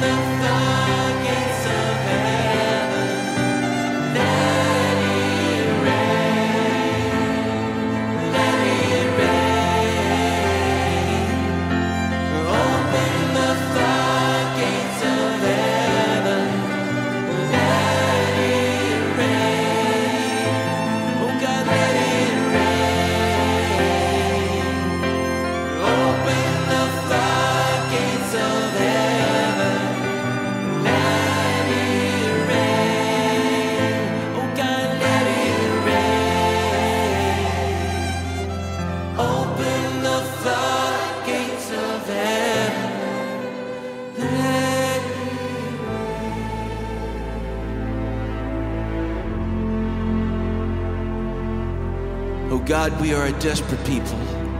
God, we are a desperate people.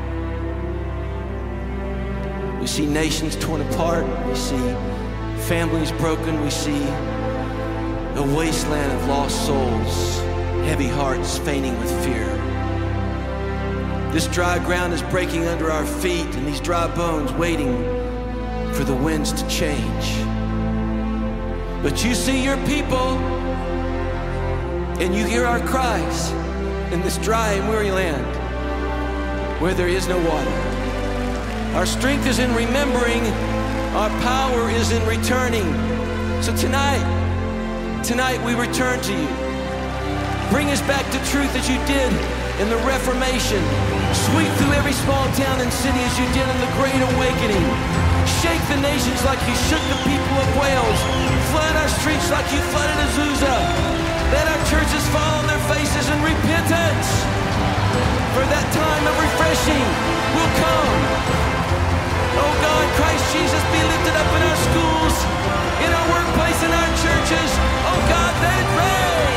We see nations torn apart. We see families broken. We see a wasteland of lost souls, heavy hearts fainting with fear. This dry ground is breaking under our feet, and these dry bones waiting for the winds to change. But you see your people, and you hear our cries in this dry and weary land where there is no water. Our strength is in remembering, our power is in returning. So tonight we return to you. Bring us back to truth as you did in the Reformation. Sweep through every small town and city as you did in the Great Awakening. Shake the nations like you shook the people of Wales. Flood our streets like you flooded Azusa. Let our churches fall on their faces in repentance. For that time of refreshing will come. Oh God, Christ Jesus, be lifted up in our schools, in our workplace, in our churches. Oh God, let it rain.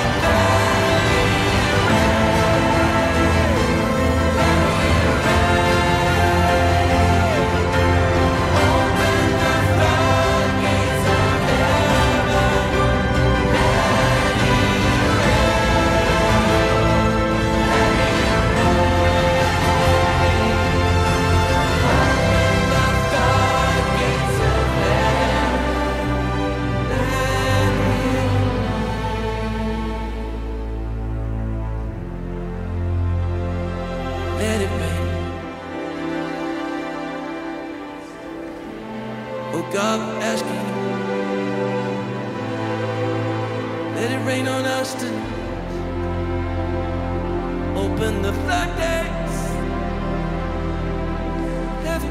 God, asking, let it rain on us tonight. Open the floodgates, heaven.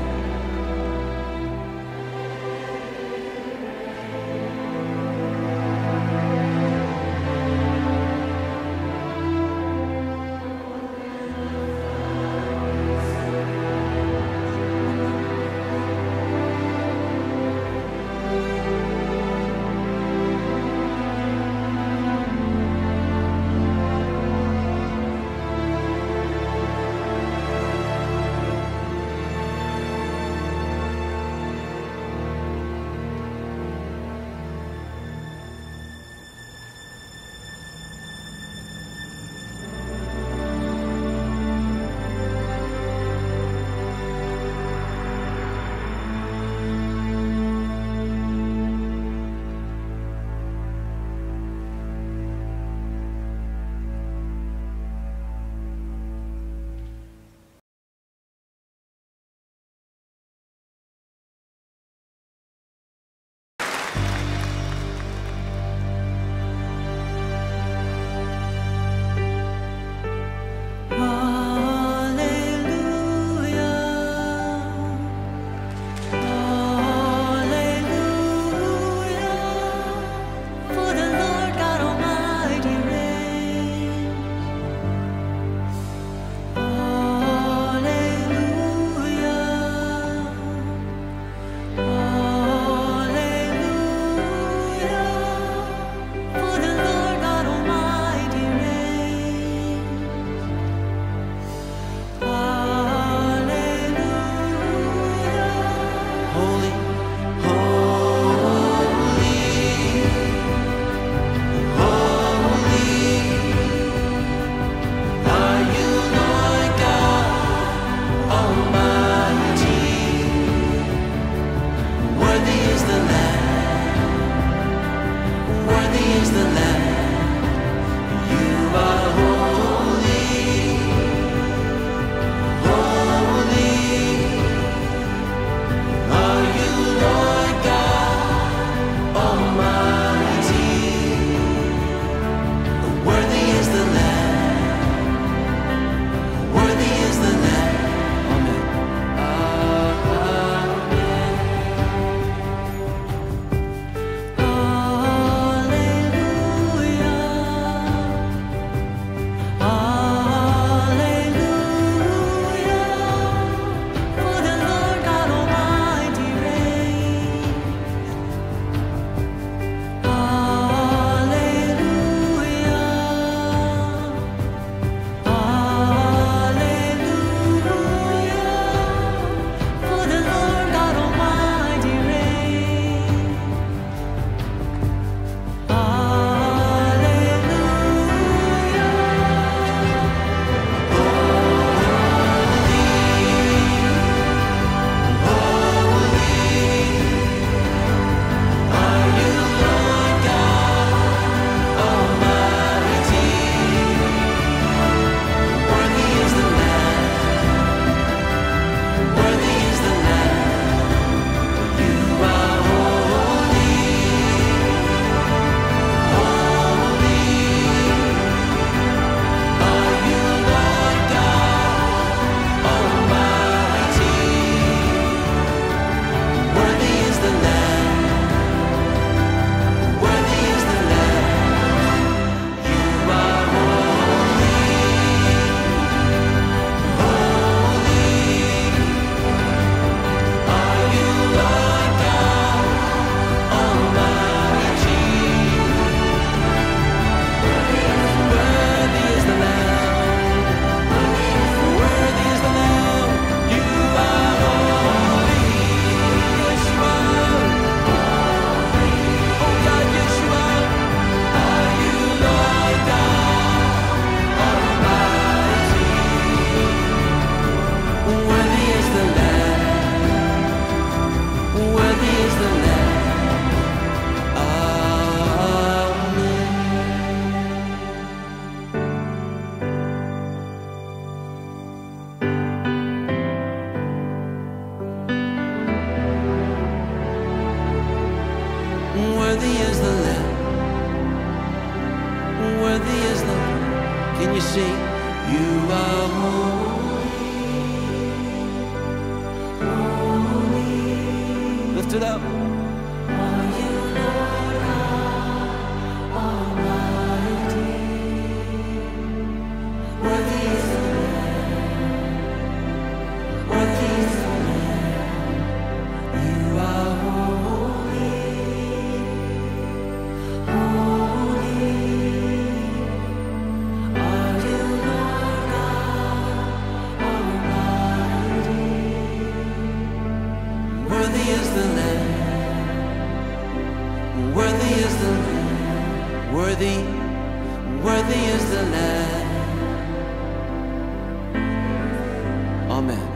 Worthy is the Lamb. Worthy is the Lamb. Can you sing? You are holy, holy. Lift it up. Are you Lord God Almighty? Worthy is the Lamb. Worthy is the Lamb. You are holy, holy. Are you Lord God Almighty? Worthy is the Lamb. Worthy is the Lamb. Worthy, worthy is the Lamb. Amen.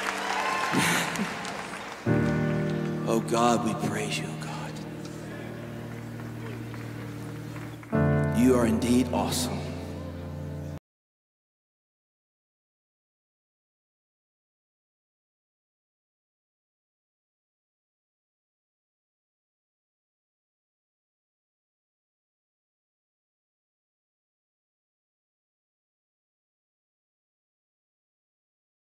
Oh God, we praise you, God. You are indeed awesome.